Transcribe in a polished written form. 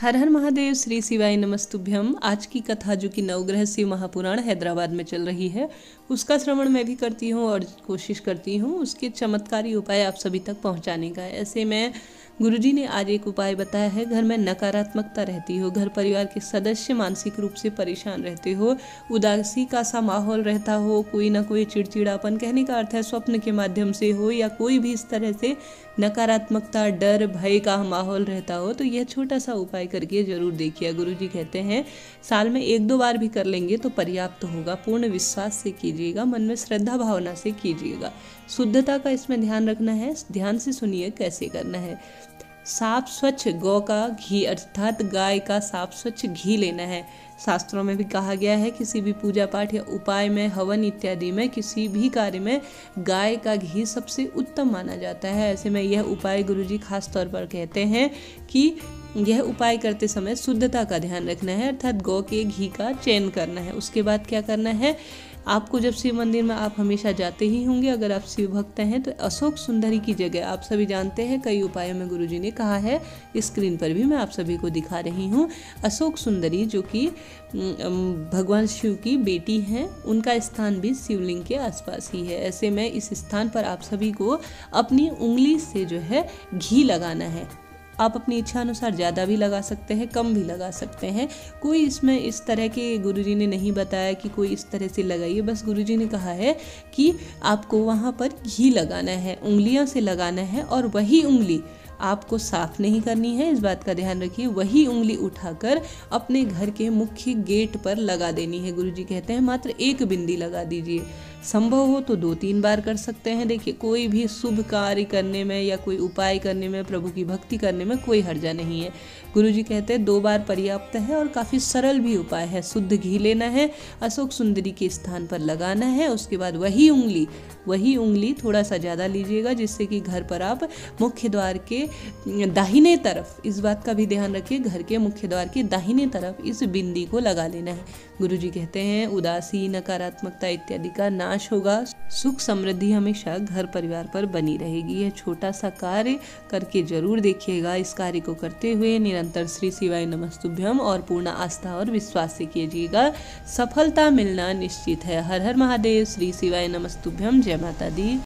हर हर महादेव, श्री शिवाय नमस्तुभ्यम। आज की कथा जो कि नवग्रह शिव महापुराण हैदराबाद में चल रही है, उसका श्रवण मैं भी करती हूँ और कोशिश करती हूँ उसके चमत्कारी उपाय आप सभी तक पहुँचाने का। ऐसे में गुरुजी ने आज एक उपाय बताया है। घर में नकारात्मकता रहती हो, घर परिवार के सदस्य मानसिक रूप से परेशान रहते हो, उदासी का सा माहौल रहता हो, कोई ना कोई चिड़चिड़ापन, कहने का अर्थ है स्वप्न के माध्यम से हो या कोई भी इस तरह से नकारात्मकता, डर, भय का माहौल रहता हो, तो यह छोटा सा उपाय करके जरूर देखिए। गुरुजी कहते हैं साल में 1-2 बार भी कर लेंगे तो पर्याप्त होगा। पूर्ण विश्वास से कीजिएगा, मन में श्रद्धा भावना से कीजिएगा। शुद्धता का इसमें ध्यान रखना है। ध्यान से सुनिए कैसे करना है। साफ स्वच्छ गौ का घी अर्थात गाय का साफ स्वच्छ घी लेना है। शास्त्रों में भी कहा गया है किसी भी पूजा पाठ या उपाय में, हवन इत्यादि में, किसी भी कार्य में गाय का घी सबसे उत्तम माना जाता है। ऐसे में यह उपाय गुरुजी खास तौर पर कहते हैं कि यह उपाय करते समय शुद्धता का ध्यान रखना है, अर्थात गौ के घी का चयन करना है। उसके बाद क्या करना है, आपको जब शिव मंदिर में आप हमेशा जाते ही होंगे, अगर आप शिव भक्त हैं तो अशोक सुंदरी की जगह, आप सभी जानते हैं कई उपायों में गुरुजी ने कहा है, स्क्रीन पर भी मैं आप सभी को दिखा रही हूँ। अशोक सुंदरी जो कि भगवान शिव की बेटी हैं, उनका स्थान भी शिवलिंग के आसपास ही है। ऐसे में इस स्थान पर आप सभी को अपनी उंगली से जो है घी लगाना है। आप अपनी इच्छा अनुसार ज़्यादा भी लगा सकते हैं, कम भी लगा सकते हैं। कोई इसमें इस तरह के गुरुजी ने नहीं बताया कि कोई इस तरह से लगाइए, बस गुरुजी ने कहा है कि आपको वहाँ पर घी लगाना है, उंगलियों से लगाना है, और वही उंगली आपको साफ नहीं करनी है, इस बात का ध्यान रखिए। वही उंगली उठाकर अपने घर के मुख्य गेट पर लगा देनी है। गुरुजी कहते हैं मात्र 1 बिंदी लगा दीजिए। संभव हो तो 2-3 बार कर सकते हैं। देखिए, कोई भी शुभ कार्य करने में या कोई उपाय करने में, प्रभु की भक्ति करने में कोई हर्जा नहीं है। गुरुजी कहते हैं 2 बार पर्याप्त है और काफ़ी सरल भी उपाय है। शुद्ध घी लेना है, अशोक सुंदरी के स्थान पर लगाना है। उसके बाद वही उंगली थोड़ा सा ज़्यादा लीजिएगा, जिससे कि घर पर आप मुख्य द्वार के दाहिने तरफ, इस बात का भी ध्यान रखिए, घर के मुख्य द्वार के दाहिने तरफ इस बिंदी को लगा लेना है। गुरुजी कहते हैं उदासी, नकारात्मकता इत्यादि का नाश होगा, सुख समृद्धि हमेशा घर परिवार पर बनी रहेगी। यह छोटा सा कार्य करके जरूर देखिएगा। इस कार्य को करते हुए निरंतर श्री शिवाय नमस्तुभ्यम और पूर्ण आस्था और विश्वास से कीजिएगा। सफलता मिलना निश्चित है। हर हर महादेव, श्री शिवाय नमस्तुभ्यम। जय माता दी।